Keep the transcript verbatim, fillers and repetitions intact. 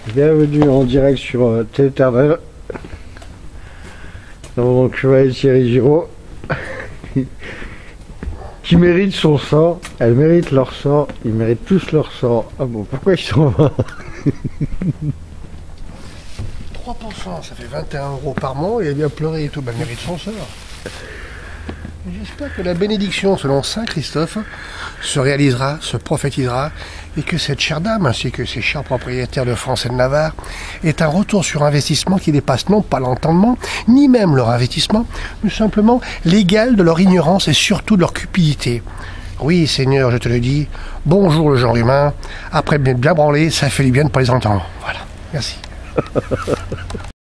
Bienvenue en direct sur euh, Téléternel. Dans mon cheval Thierry Giraud. Qui mérite son sort. Elle mérite leur sort. Ils méritent tous leur sort. Ah bon, pourquoi ils sont là? trois pour cent, ça fait vingt et un euros par mois, et elle vient pleurer et tout, ben, elle mérite son sort. J'espère que la bénédiction, selon Saint Christophe, se réalisera, se prophétisera, et que cette chère dame, ainsi que ces chers propriétaires de France et de Navarre, est un retour sur investissement qui dépasse non pas l'entendement, ni même leur investissement, mais simplement l'égal de leur ignorance et surtout de leur cupidité. Oui, Seigneur, je te le dis, bonjour le genre humain, après bien, bien branler, ça fait du bien de pas les entendre. Voilà, merci.